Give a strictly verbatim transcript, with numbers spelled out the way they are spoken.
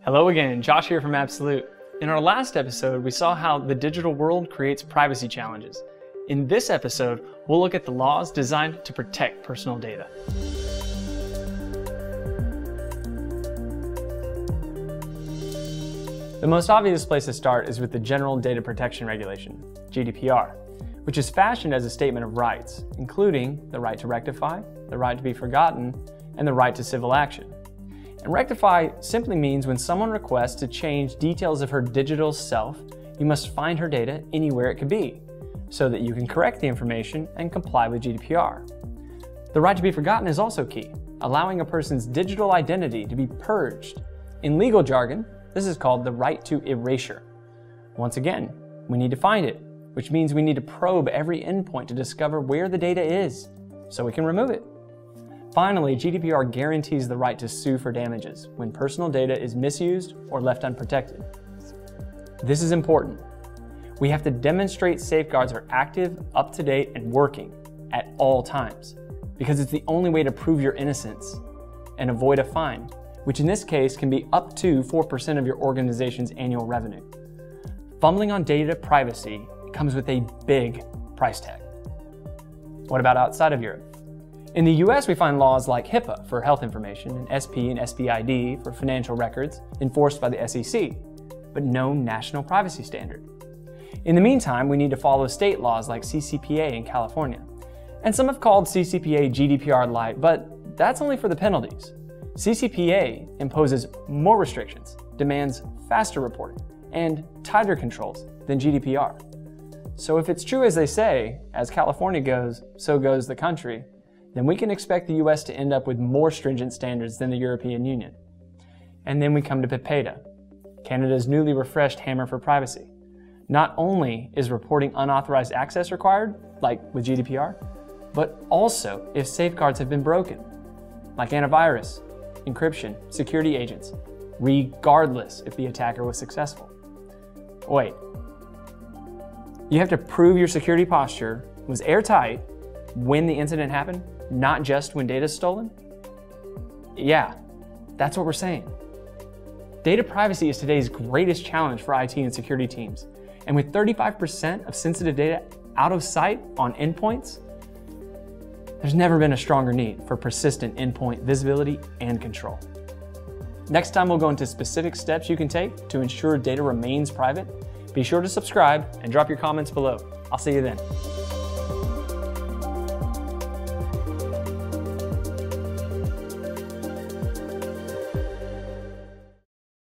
Hello again, Josh here from Absolute. In our last episode, we saw how the digital world creates privacy challenges. In this episode, we'll look at the laws designed to protect personal data. The most obvious place to start is with the General Data Protection Regulation, G D P R, which is fashioned as a statement of rights, including the right to rectify, the right to be forgotten, and the right to civil action. And rectify simply means when someone requests to change details of her digital self, you must find her data anywhere it could be, so that you can correct the information and comply with G D P R. The right to be forgotten is also key, allowing a person's digital identity to be purged. In legal jargon, this is called the right to erasure. Once again, we need to find it, which means we need to probe every endpoint to discover where the data is, so we can remove it. Finally, G D P R guarantees the right to sue for damages when personal data is misused or left unprotected. This is important. We have to demonstrate safeguards are active, up-to-date, and working at all times, because it's the only way to prove your innocence and avoid a fine, which in this case can be up to four percent of your organization's annual revenue. Fumbling on data privacy comes with a big price tag. What about outside of Europe? In the U S, we find laws like HIPAA for health information and S P and S P I D for financial records enforced by the S E C, but no national privacy standard. In the meantime, we need to follow state laws like C C P A in California. And some have called C C P A G D P R light, but that's only for the penalties. C C P A imposes more restrictions, demands faster reporting, and tighter controls than G D P R. So if it's true as they say, as California goes, so goes the country, then we can expect the U S to end up with more stringent standards than the European Union. And then we come to PIPEDA, Canada's newly refreshed hammer for privacy. Not only is reporting unauthorized access required, like with G D P R, but also if safeguards have been broken, like antivirus, encryption, security agents, regardless if the attacker was successful. Wait, you have to prove your security posture was airtight when the incident happened, not just when data is stolen? Yeah, that's what we're saying. Data privacy is today's greatest challenge for I T and security teams. And with thirty-five percent of sensitive data out of sight on endpoints, there's never been a stronger need for persistent endpoint visibility and control. Next time we'll go into specific steps you can take to ensure data remains private. Be sure to subscribe and drop your comments below. I'll see you then.